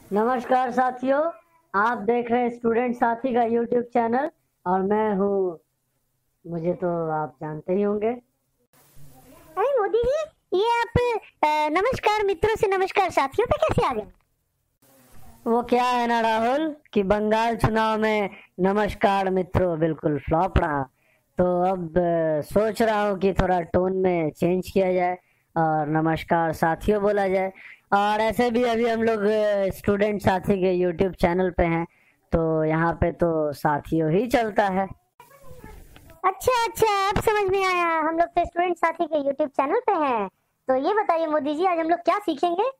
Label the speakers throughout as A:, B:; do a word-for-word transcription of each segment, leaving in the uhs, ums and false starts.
A: नमस्कार साथियों, आप देख रहे हैं स्टूडेंट साथी का यूट्यूब चैनल और मैं हूँ, मुझे तो आप जानते ही होंगे।
B: अरे मोदी जी, ये आप अ, नमस्कार मित्रों से नमस्कार साथियों पे कैसे आ गए?
A: वो क्या है ना राहुल कि बंगाल चुनाव में नमस्कार मित्रों बिल्कुल फ्लॉप रहा, तो अब अ, सोच रहा हूँ कि थोड़ा टोन में चेंज किया जाए और नमस्कार साथियों बोला जाए। और ऐसे भी अभी हम लोग स्टूडेंट साथी के यूट्यूब चैनल पे हैं, तो यहाँ पे तो साथियों ही चलता है।
B: अच्छा अच्छा, अब समझ में आया। हम लोग तो स्टूडेंट साथी के यूट्यूब चैनल पे हैं। तो ये बताइए मोदी जी, आज हम लोग क्या सीखेंगे?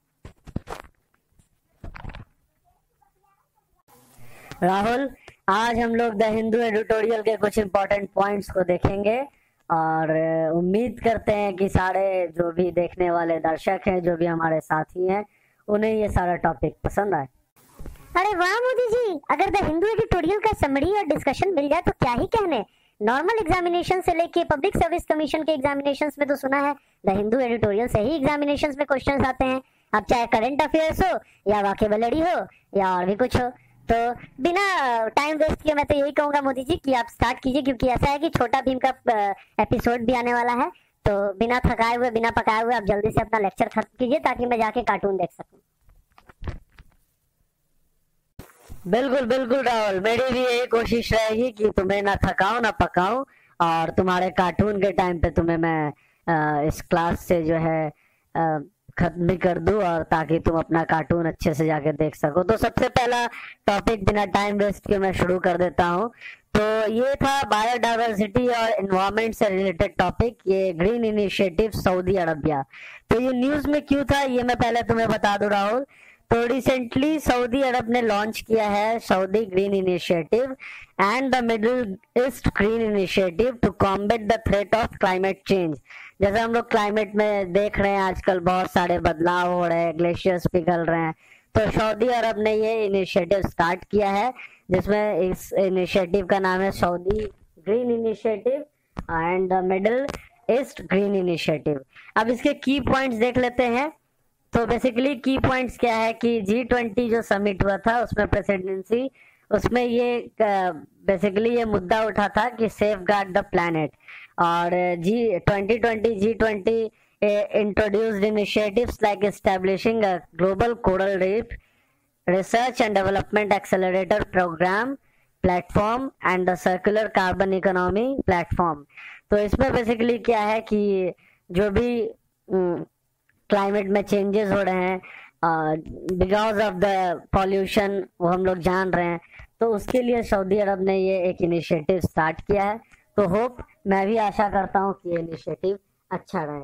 A: राहुल, आज हम लोग द हिंदू एडिटोरियल के कुछ इम्पोर्टेंट पॉइंट्स को देखेंगे और अ, उम्मीद करते हैं कि सारे जो भी देखने वाले दर्शक हैं, जो भी हमारे साथी हैं, उन्हें ये सारा टॉपिक पसंद आए।
B: अरे वाह मोदी जी, अगर द हिंदू एडिटोरियल का समरी और डिस्कशन मिल जाए तो क्या ही कहने। नॉर्मल एग्जामिनेशन से लेके पब्लिक सर्विस कमीशन के एग्जामिनेशंस में तो सुना है द हिंदू एडिटोरियल से ही एग्जामिनेशंस में क्वेश्चंस आते हैं। अब चाहे करंट अफेयर्स हो या वाकई बलड़ी हो या और भी कुछ हो। तो बिना टाइम वेस्ट किए मैं तो यही कहूंगा मोदी जी कि आप स्टार्ट कीजिए, क्योंकि ऐसा है कि छोटा भीम का एपिसोड भी आने वाला है। तो बिना थकाए हुए, बिना पकाए हुए आप जल्दी से अपना लेक्चर खत्म कीजिए ताकि मैं जाके कार्टून देख सकूं।
A: बिल्कुल बिल्कुल राहुल, मेरी भी यही कोशिश रहेगी कि तुम्हें ना थकाऊं ना पकाऊं और तुम्हारे कार्टून के टाइम पे तुम्हें मैं अ, इस क्लास से जो है अ, खत्म भी कर दूं, और ताकि तुम अपना कार्टून अच्छे से जाके देख सको। तो सबसे पहला टॉपिक बिना टाइम वेस्ट के मैं शुरू कर देता हूं। तो ये था बायोडाइवर्सिटी और एनवायरनमेंट से रिलेटेड टॉपिक, ये ग्रीन इनिशिएटिव सऊदी अरबिया। तो ये न्यूज में क्यों था ये मैं पहले तुम्हें बता दूं राहुल। तो रिसेंटली सऊदी अरब ने लॉन्च किया है Saudi green initiative and the Middle East green initiative to combat the threat of climate change. जैसे हम लोग क्लाइमेट में देख रहे हैं आजकल बहुत सारे बदलाव हो रहे हैं, ग्लेशियर्स पिघल रहे हैं, तो सऊदी अरब ने ये इनिशिएटिव स्टार्ट किया है, जिसमें इस इनिशिएटिव का नाम है Saudi green initiative and the Middle East green initiative. अब इसके की पॉइंट्स देख लेते हैं। तो बेसिकली की पॉइंट्स क्या है कि जी ट्वेंटी जो समिट हुआ था उसमें प्रेसिडेंसी, उसमें ये बेसिकली ये मुद्दा उठा था कि सेफ गार्ड द प्लैनेट। और G twenty twenty G twenty introduced initiatives like establishing a global coral reef research and development accelerator programme platform and the circular carbon economy platform. तो इसमें बेसिकली क्या है कि जो भी क्लाइमेट में changes हो रहे हैं बिकॉज ऑफ द पॉल्यूशन, वो हम लोग जान रहे हैं, तो उसके लिए सऊदी अरब ने ये एक इनिशिएटिव स्टार्ट किया है। तो होप, मैं भी आशा करता हूँ कि ये इनिशिएटिव अच्छा रहे।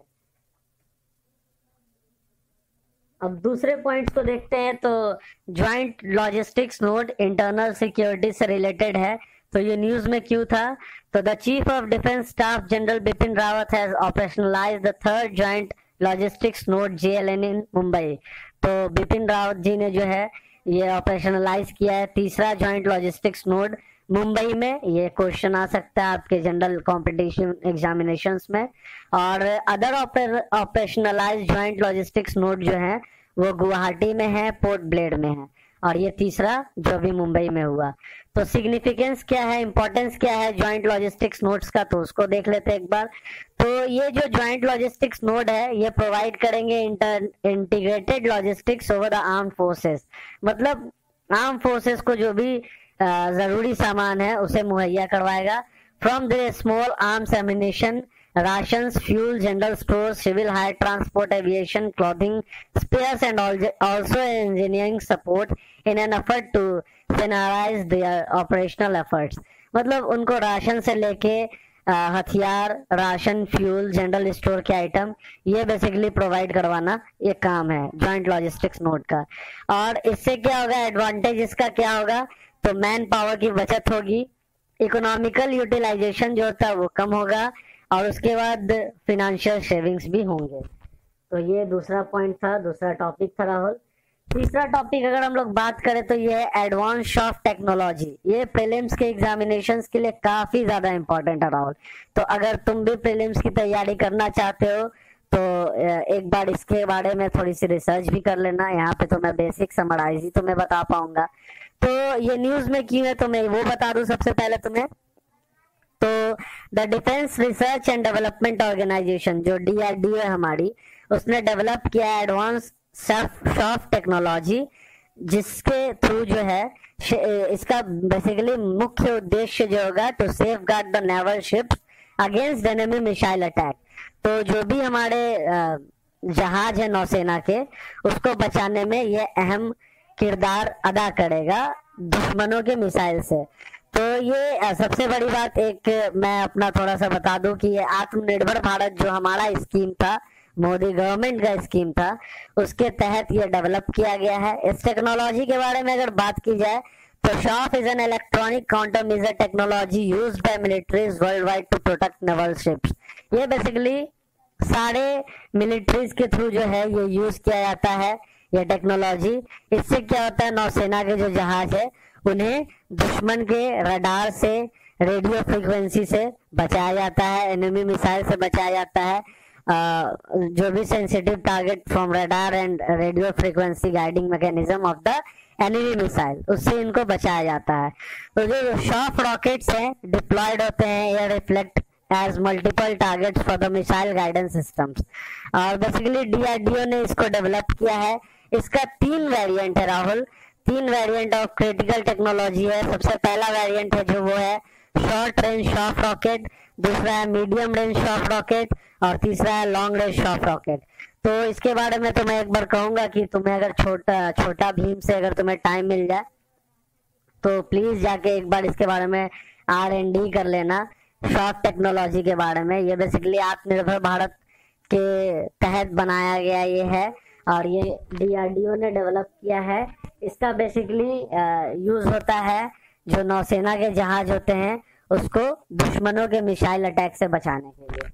A: अब दूसरे पॉइंट्स को देखते हैं। तो joint logistics node internal security से रिलेटेड है। तो ये न्यूज में क्यों था? तो the chief of defence staff general Bipin Rawat has operationalized the third joint logistics node J L N in Mumbai. तो बिपिन रावत जी ने जो है ये ऑपरेशनलाइज किया है तीसरा ज्वाइंट लॉजिस्टिक्स नोड मुंबई में। ये क्वेश्चन आ सकता है आपके जनरल कॉम्पिटिशन एग्जामिनेशंस में। और other operationalise joint logistics node जो है वो गुवाहाटी में है, पोर्ट ब्लेड में है, और ये तीसरा जो भी मुंबई में हुआ। तो सिग्निफिकेंस क्या है, इंपॉर्टेंस क्या है ज्वाइंट लॉजिस्टिक्स नोड्स का, तो उसको देख लेते हैं एक बार। तो ये जो ज्वाइंट लॉजिस्टिक्स नोड है ये प्रोवाइड करेंगे integrated logistics over the arm forces. मतलब आर्म फोर्सेस को जो भी आ, जरूरी सामान है उसे मुहैया करवाएगा। From the small arms ammunition, rations, fuel, general stores, civil hire transport, aviation, clothing, spares and also engineering support in an effort to synchronize their operational efforts। मतलब उनको राशन से लेके हथियार, राशन, फ्यूल, जनरल स्टोर के item, ये basically provide करवाना ये काम है ज्वाइंट लॉजिस्टिक्स नोड का। और इससे क्या होगा, एडवांटेज इसका क्या होगा? तो मैन पावर की बचत होगी, इकोनॉमिकल यूटिलाइजेशन जो होता है वो कम होगा, और उसके बाद फिनेंशियल सेविंग्स भी होंगे। तो ये दूसरा पॉइंट था, दूसरा टॉपिक था राहुल। तीसरा टॉपिक अगर हम लोग बात करें तो ये है एडवांस ऑफ टेक्नोलॉजी। ये प्रीलिम्स के एग्जामिनेशंस के लिए काफी ज्यादा इंपॉर्टेंट है राहुल। तो अगर तुम भी प्रीलिम्स की तैयारी करना चाहते हो तो एक बार इसके बारे में थोड़ी सी रिसर्च भी कर लेना। यहाँ पे तो मैं बेसिक समराइज ही तुम्हें बता पाऊंगा। तो ये न्यूज में क्यों है तो मैं वो बता दूं सबसे पहले तुम्हें। तो the defence research and development organisation जो डी आर डी ओ है हमारी, उसने डेवलप किया एडवांस सॉफ्ट टेक्नोलॉजी, जिसके थ्रू जो है इसका बेसिकली मुख्य उद्देश्य जो होगा to safeguard the naval ships against enemy missile attack. तो जो भी हमारे जहाज है नौसेना के, उसको बचाने में ये अहम किरदार अदा करेगा दुश्मनों के मिसाइल से। तो ये सबसे बड़ी बात एक मैं अपना थोड़ा सा बता दूं कि ये आत्मनिर्भर भारत जो हमारा स्कीम था, मोदी गवर्नमेंट का स्कीम था, उसके तहत ये डेवलप किया गया है। इस टेक्नोलॉजी के बारे में अगर बात की जाए तो chaff is an electronic counter measure technology used by militaries worldwide to protect naval ships. ये बेसिकली सारे मिलिट्रीज के थ्रू जो है ये यूज किया जाता है ये टेक्नोलॉजी। इससे क्या होता है, नौसेना के जो जहाज है उन्हें दुश्मन के रडार से, रेडियो फ्रीक्वेंसी से बचाया जाता है, एनिमी मिसाइल से बचाया जाता है। Uh, जो भी sensitive target from radar and radio frequency guiding mechanism of the enemy missile, उससे इनको बचाया जाता है। तो जो शॉफ रॉकेट्स हैं डिप्लॉयड होते हैं ये reflect as multiple targets for the missile guidance systems. और basically D R D O ने इसको डेवलप किया है। इसका तीन वेरिएंट है राहुल, तीन वेरिएंट ऑफ क्रिटिकल टेक्नोलॉजी है। सबसे पहला वेरिएंट है जो वो है शॉर्ट रेंज शॉफ रॉकेट, दूसरा है मीडियम रेंज शॉफ रॉकेट और तीसरा है लॉन्ग रेंज शॉफ रॉकेट। तो इसके बारे में तो मैं एक बार कहूंगा कि तुम्हें अगर छोटा छोटा भीम से अगर तुम्हें टाइम मिल जाए तो प्लीज जाके एक बार इसके बारे में आर एंड डी कर लेना, शॉर्ट टेक्नोलॉजी के बारे में। ये बेसिकली आत्मनिर्भर भारत के तहत बनाया गया ये है और ये डी आर डी ओ ने डेवलप किया है। इसका बेसिकली यूज होता है जो नौसेना के जहाज होते हैं उसको दुश्मनों के मिसाइल अटैक से बचाने के लिए।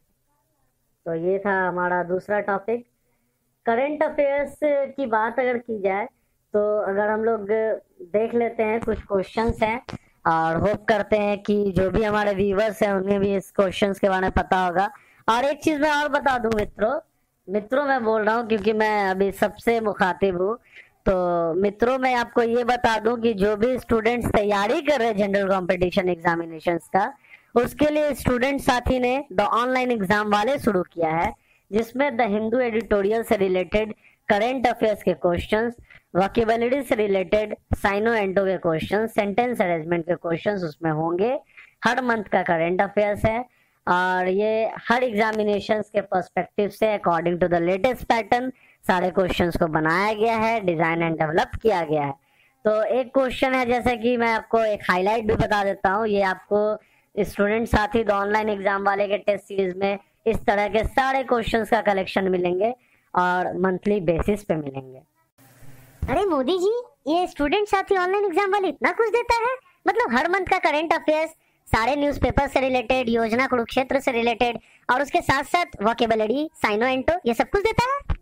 A: तो ये था हमारा दूसरा टॉपिक। करंट अफेयर्स की बात अगर की जाए तो अगर हम लोग देख लेते हैं, कुछ क्वेश्चंस हैं और होप करते हैं कि जो भी हमारे व्यूवर्स हैं उन्हें भी इस क्वेश्चंस के बारे में पता होगा। और एक चीज मैं और बता दूं मित्रों, मित्रों मैं बोल रहा हूँ क्योंकि मैं अभी सबसे मुखातिब हूँ, तो मित्रों मैं आपको ये बता दूं कि जो भी स्टूडेंट्स तैयारी कर रहे हैं जनरल कॉम्पिटिशन एग्जामिनेशंस का, उसके लिए स्टूडेंट साथी ने द ऑनलाइन एग्जाम वाले शुरू किया है, जिसमें द हिंदू एडिटोरियल से रिलेटेड करंट अफेयर्स के क्वेश्चंस, वोकैबुलरी से रिलेटेड साइनो एंटो के क्वेश्चंस, सेंटेंस अरेंजमेंट के क्वेश्चंस उसमें होंगे। हर मंथ का करंट अफेयर्स है और ये हर एग्जामिनेशंस के पर्सपेक्टिव से according to the latest pattern सारे क्वेश्चंस को बनाया गया है, डिजाइन एंड डेवलप किया गया है। तो एक क्वेश्चन है, जैसे कि मैं आपको एक हाईलाइट भी बता देता हूँ, ये आपको स्टूडेंट साथी ऑनलाइन एग्जाम वाले के टेस्ट सीरीज में इस तरह के सारे क्वेश्चंस का कलेक्शन मिलेंगे और मंथली बेसिस पे मिलेंगे।
B: अरे मोदी जी, ये स्टूडेंट साथी ऑनलाइन एग्जाम वाले इतना कुछ देता है? मतलब हर मंथ का करंट अफेयर्स, सारे न्यूज़पेपर से रिलेटेड, योजना कुरुक्षेत्र से रिलेटेड और उसके साथ साथ वोकैबुलरी, साइनो एंटो, ये सब कुछ देता है?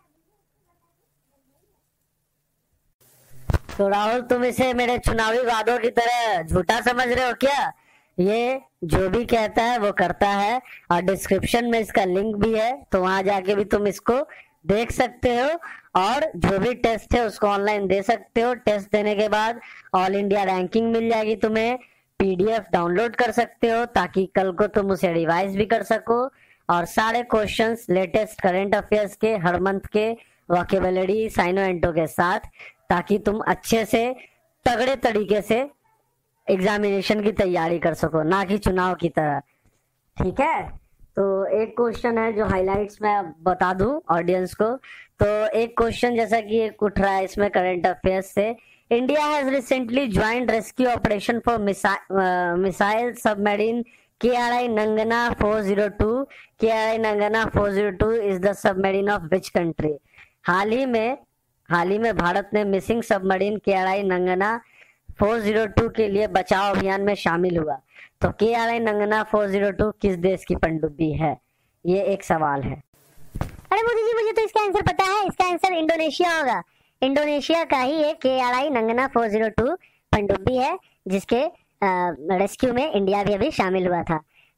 A: तो राहुल तुम इसे मेरे चुनावी वादों की तरह झूठा समझ रहे हो क्या? ये जो भी कहता है वो करता है और डिस्क्रिप्शन में इसका लिंक भी है, तो वहां जाके भी तुम इसको देख सकते हो और जो भी टेस्ट है उसको ऑनलाइन दे सकते हो। टेस्ट देने के बाद ऑल इंडिया रैंकिंग मिल जाएगी, तुम्हें पीडीएफ डाउनलोड कर सकते हो ताकि कल को तुम उसे रिवाइज भी कर सको और सारे क्वेश्चंस लेटेस्ट करंट अफेयर्स के हर मंथ के वोकैबुलरी, साइनो एंटो के साथ, ताकि तुम अच्छे से तगड़े तरीके से एग्जामिनेशन की तैयारी कर सको, ना कि चुनाव की तरह। ठीक है, तो एक क्वेश्चन है जो हाइलाइट्स में बता दूं ऑडियंस को। तो एक क्वेश्चन जैसा कि एक उठ रहा है इसमें करंट अफेयर्स से, India has recently joint rescue operation for missile submarine K R I Nanggala four zero two. K R I Nanggala four zero two is the submarine of which country? हाल ही में हाल ही में भारत ने missing submarine K R I Nanggala four zero two के लिए बचाव अभियान में शामिल हुआ। तो K R I Nanggala four zero two किस देश की पनडुब्बी है? ये एक सवाल है।
B: अरे मोदी जी, मुझे तो इसका आंसर पता है। इसका आंसर इंडोनेशिया होगा। इंडोनेशिया का ही एक K R I Nanggala four zero two पनडुब्बी है, जिसके रेस्क्यू में इंडिया भी अभी शामिल हुआ था।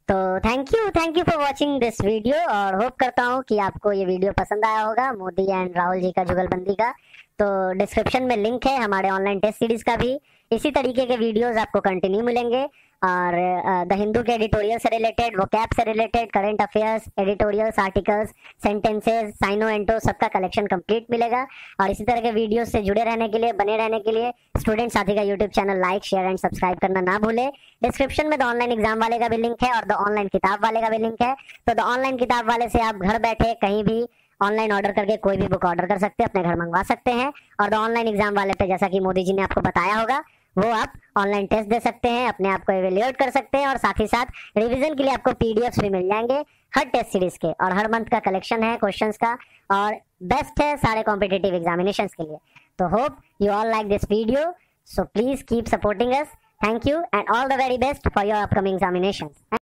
B: तो thank you thank you for watching this video, और होप करता हूँ कि आपको ये वीडियो पसंद आया होगा मोदी एंड राहुल जी का जुगलबंदी का। तो डिस्क्रिप्शन में लिंक है हमारे ऑनलाइन टेस्ट सीरीज का भी, इसी तरीके के वीडियोस आपको कंटिन्यू मिलेंगे। और द हिंदू के एडिटोरियल से रिलेटेड, वोकैब से related, current affairs, editorials, articles, sentences, syno anto, सबका कलेक्शन कंप्लीट मिलेगा। और इसी तरह के वीडियो से जुड़े रहने के लिए, बने रहने के लिए स्टूडेंट साथी का YouTube channel like, share and subscribe करना ना भूले। डिस्क्रिप्शन में द ऑनलाइन एग्जाम वाले का भी लिंक है और द ऑनलाइन किताब वाले का भी लिंक है। तो द ऑनलाइन किताब वाले से आप घर बैठे कहीं भी ऑनलाइन ऑर्डर करके कोई भी बुक ऑर्डर कर सकते हैं, अपने घर मंगवा सकते हैं। और द ऑनलाइन एग्जाम वाले पे, जैसा कि मोदी जी ने आपको बताया होगा, वो आप ऑनलाइन टेस्ट दे सकते हैं, अपने आप को एवेल्यूएट कर सकते हैं, और साथ ही साथ रिवीजन के लिए आपको पीडीएफ्स भी मिल जाएंगे हर टेस्ट सीरीज के, और हर मंथ का कलेक्शन है क्वेश्चंस का, और बेस्ट है सारे कॉम्पिटिटिव एग्जामिनेशंस के लिए। तो hope you all like this video, so please keep supporting us. Thank you and all the very best for your upcoming examinations.